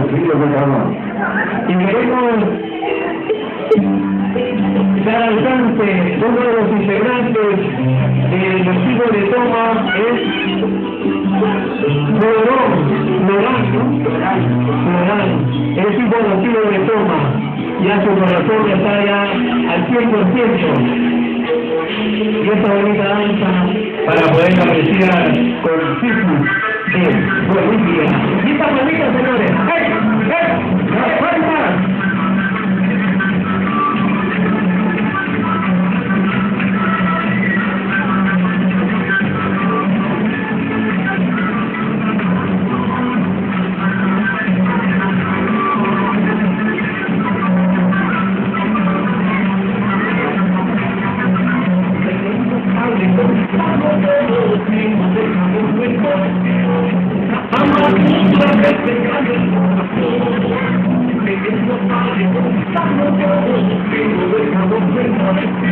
kilos de toma. Y queremos dar alcance, uno de los integrantes del equipo de toma es Florán, el equipo adoptivo de toma, ya su corazón está ya al 100%, y esta bonita danza para poder apreciar con Sifu de Bolivia. Y esta bonita, señores, las palmas.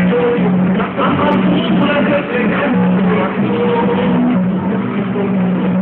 I'm